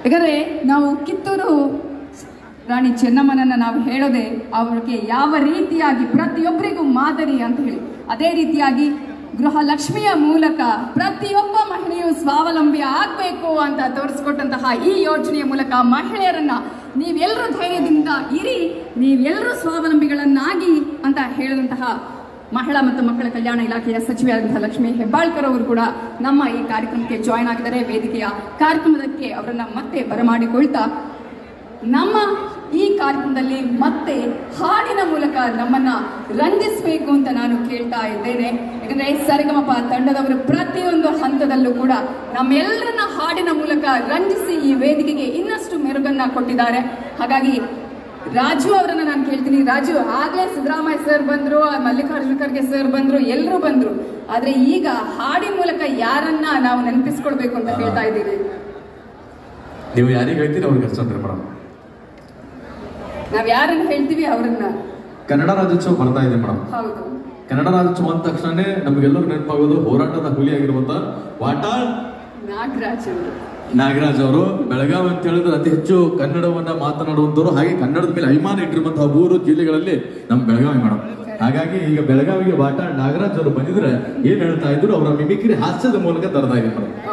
ಯಾಕಂದರೆ ನಾವು ಕಿತ್ತೂರು ರಾಣಿ ಚೆನ್ನಮ್ಮನನ್ನು ನಾವು ಹೇಳೋದೆ ಅವರಿಗೆ ಯಾವ ರೀತಿಯಾಗಿ ಪ್ರತಿಯೊಬ್ಬರಿಗೂ ಮಾದರಿ ಅಂತ ಹೇಳಿ, ಅದೇ ರೀತಿಯಾಗಿ ಗೃಹಲಕ್ಷ್ಮಿಯ ಮೂಲಕ ಪ್ರತಿಯೊಬ್ಬ ಮಹಿಳೆಯು ಸ್ವಾವಲಂಬಿ ಆಗಬೇಕು ಅಂತ ತೋರಿಸ್ಕೊಟ್ಟಂತಹ ಈ ಯೋಜನೆಯ ಮೂಲಕ ಮಹಿಳೆಯರನ್ನ ನೀವೆಲ್ಲರೂ ಧೈರ್ಯದಿಂದ ಇರಿ, ನೀವೆಲ್ಲರೂ ಸ್ವಾವಲಂಬಿಗಳನ್ನಾಗಿ ಅಂತ ಹೇಳಿದಂತಹ ಮಹಿಳಾ ಮತ್ತು ಮಕ್ಕಳ ಕಲ್ಯಾಣ ಇಲಾಖೆಯ ಸಚಿವೆಯಾದಂತಹ ಲಕ್ಷ್ಮೀ ಹೆಬ್ಬಾಳ್ಕರ್ ಅವರು ಕೂಡ ನಮ್ಮ ಈ ಕಾರ್ಯಕ್ರಮಕ್ಕೆ ಜಾಯಿನ್ ಆಗಿದ್ದಾರೆ. ವೇದಿಕೆಯ ಕಾರ್ಯಕ್ರಮಕ್ಕೆ ಅವರನ್ನ ಮತ್ತೆ ಬರಮಾಡಿಕೊಳ್ತಾ ನಮ್ಮ ಈ ಕಾರ್ಯಕ್ರಮದಲ್ಲಿ ಮತ್ತೆ ಹಾಡಿನ ಮೂಲಕ ನಮ್ಮನ್ನ ರಂಜಿಸಬೇಕು ಅಂತ ನಾನು ಕೇಳ್ತಾ ಇದ್ದೇನೆ. ಯಾಕಂದ್ರೆ ಸರಿಗಮಪ ತಂಡದವರು ಪ್ರತಿಯೊಂದು ಹಂತದಲ್ಲೂ ಕೂಡ ನಮ್ಮೆಲ್ಲರನ್ನ ಹಾಡಿನ ಮೂಲಕ ರಂಜಿಸಿ ಈ ವೇದಿಕೆಗೆ ಇನ್ನಷ್ಟು ಮೆರುಗನ್ನ ಕೊಟ್ಟಿದ್ದಾರೆ. ಹಾಗಾಗಿ ರಾಜು ಅವರನ್ನ ನಾನು ಕೇಳ್ತೀನಿ. ರಾಜು, ಆಗ್ಲೇ ಸಿದ್ದರಾಮಯ್ಯ ಸರ್ ಬಂದ್ರು, ಮಲ್ಲಿಕಾರ್ಜುನ ಖರ್ಗೆ ಸರ್ ಬಂದ್ರು, ಎಲ್ಲರೂ ಬಂದ್ರು, ಆದ್ರೆ ಈಗ ಹಾಡಿನ ಮೂಲಕ ಯಾರನ್ನ ನಾವು ನೆನಪಿಸ್ಕೊಳ್ಬೇಕು ಅಂತ ಕೇಳ್ತಾ ಇದ್ದೀರಿ? ನೀವು ಯಾರಿಗೆ ಹೇಳ್ತೀರಿ ಅವ್ರಿಗೆ ಅಷ್ಟೇ ಮೇಡಮ್. ನಾವ್ ಯಾರನ್ನ ಹೇಳ್ತೀವಿ ಅವರನ್ನ. ಕನ್ನಡ ರಾಜ್ಯೋತ್ಸವ ಬರ್ತಾ ಇದೆ ಮೇಡಮ್. ಹೌದು, ಕನ್ನಡ ರಾಜ್ಯೋತ್ಸವ ಅಂದ ತಕ್ಷಣ ನಮಗೆಲ್ಲರೂ ನೆನಪಾಗೋದು ಹೋರಾಟದ ಹುಲಿ ಆಗಿರುವಂತ ವಾಟಾಳ್ ನಾಗರಾಜ್ ಅವರು. ಬೆಳಗಾವಿ ಅಂತ ಹೇಳಿದ್ರೆ ಅತಿ ಹೆಚ್ಚು ಕನ್ನಡವನ್ನ ಮಾತನಾಡುವಂತವ್ರು, ಹಾಗೆ ಕನ್ನಡದ ಮೇಲೆ ಅಭಿಮಾನ ಇಟ್ಟಿರುವಂತಹ 3 ಜಿಲ್ಲೆಗಳಲ್ಲಿ ನಮ್ಮ ಬೆಳಗಾವಿ ಮೇಡಮ್. ಹಾಗಾಗಿ ಈಗ ಬೆಳಗಾವಿಗೆ ವಾಟಾಳ್ ನಾಗರಾಜ್ ಅವರು ಬಂದಿದ್ರೆ ಏನ್ ಹೇಳ್ತಾ ಇದ್ರು, ಅವರ ಮಿಮಿಕ್ರಿ ಹಾಸ್ಯದ ಮೂಲಕ ತರದಾಗಿದೆ ಮೇಡಮ್.